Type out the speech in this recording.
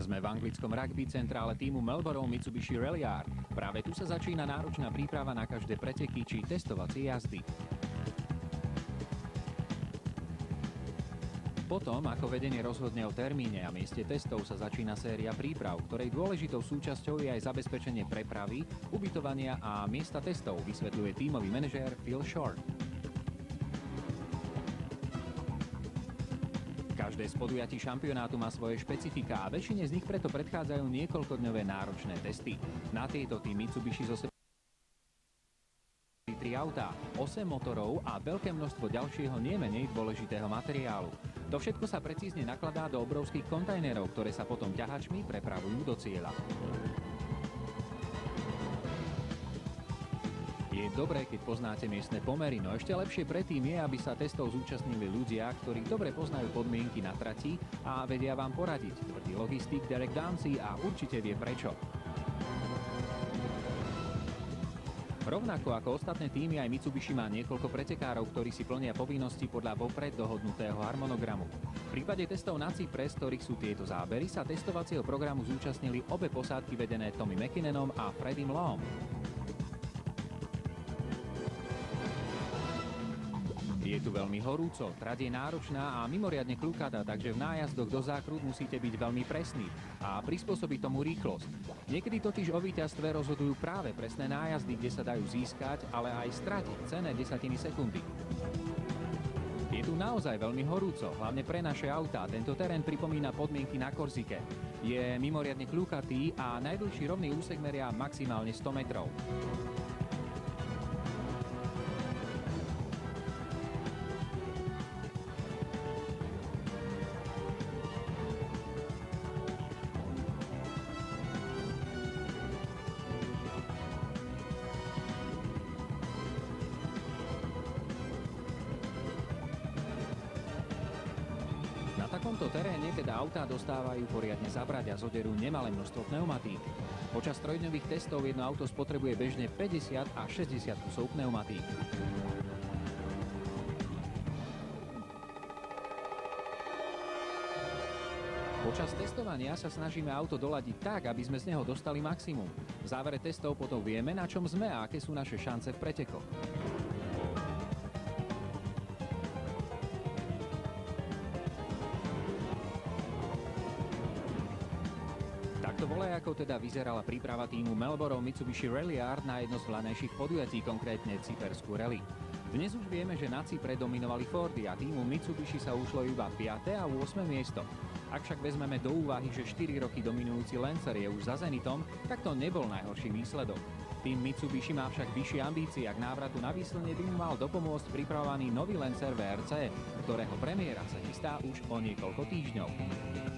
Sme v anglickom rugby centrále týmu Melbourne Mitsubishi Ralliart. Práve tu sa začína náročná príprava na každé preteky či testovacie jazdy. Potom, ako vedenie rozhodne o termíne a mieste testov, sa začína séria príprav, ktorej dôležitou súčasťou je aj zabezpečenie prepravy, ubytovania a miesta testov, vysvetľuje tímový manažér Phil Short. Každé z podujatí šampionátu má svoje špecifika a väčšine z nich preto predchádzajú niekoľkodňové náročné testy. Na tieto tým Mitsubishi zo 3 autá, 8 motorov a veľké množstvo ďalšieho nie menej dôležitého materiálu. To všetko sa precízne nakladá do obrovských kontajnerov, ktoré sa potom ťahačmi prepravujú do cieľa. Je dobré, keď poznáte miestne pomery, no ešte lepšie predtým je, aby sa testov zúčastnili ľudia, ktorí dobre poznajú podmienky na trati a vedia vám poradiť, tvrdí logistik Derek Dancy a určite vie prečo. Rovnako ako ostatné týmy, aj Mitsubishi má niekoľko pretekárov, ktorí si plnia povinnosti podľa vopred dohodnutého harmonogramu. V prípade testov na Cypre, z ktorých sú tieto zábery, sa testovacieho programu zúčastnili obe posádky vedené Tommy McKinnonom a Freddym Lawom. Je tu veľmi horúco, trať je náročná a mimoriadne kľukatá, takže v nájazdoch do zákrut musíte byť veľmi presní a prispôsobiť tomu rýchlosť. Niekedy totiž o víťazstve rozhodujú práve presné nájazdy, kde sa dajú získať, ale aj stratiť cenné desatiny sekundy. Je tu naozaj veľmi horúco, hlavne pre naše autá. Tento terén pripomína podmienky na Korzike. Je mimoriadne kľukatý a najdlhší rovný úsek meria maximálne 100 metrov. Na takomto teréne teda autá dostávajú poriadne zabrať a zoderú nemalé množstvo pneumatík. Počas trojdňových testov jedno auto spotrebuje bežne 50 až 60 kusov pneumatík. Počas testovania sa snažíme auto doladiť tak, aby sme z neho dostali maximum. V závere testov potom vieme, na čom sme a aké sú naše šance v pretekoch. Takto voľajako teda vyzerala príprava týmu Melbourne Mitsubishi Ralliart na jedno z hlavnejších podujatí, konkrétne cyperskú rally. Dnes už vieme, že na Cypre dominovali Fordy a týmu Mitsubishi sa ušlo iba 5. a 8. miesto. Ak však vezmeme do úvahy, že 4 roky dominujúci Lancer je už za Zenitom, tak to nebol najhorší výsledok. Tým Mitsubishi má však vyššie ambície a k návratu na výslnie by mu mal dopomôcť pripravovaný nový Lancer VRC, ktorého premiéra sa chystá už o niekoľko týždňov.